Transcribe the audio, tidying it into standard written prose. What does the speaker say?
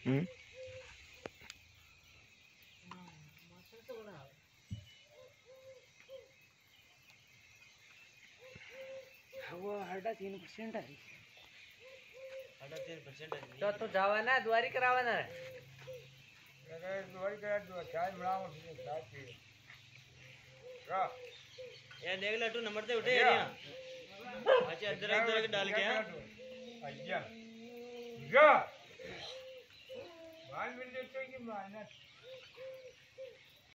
वो 3% आहे. 3% तो जावाना द्वारी करावाना रे. द्वारी करा दो चाय बनाओ चाय पी रा ये देख लट्टू नंबर से उठे यार. अच्छा अदरक डाल के हां अय्या जा 5 मिनट तो की मानस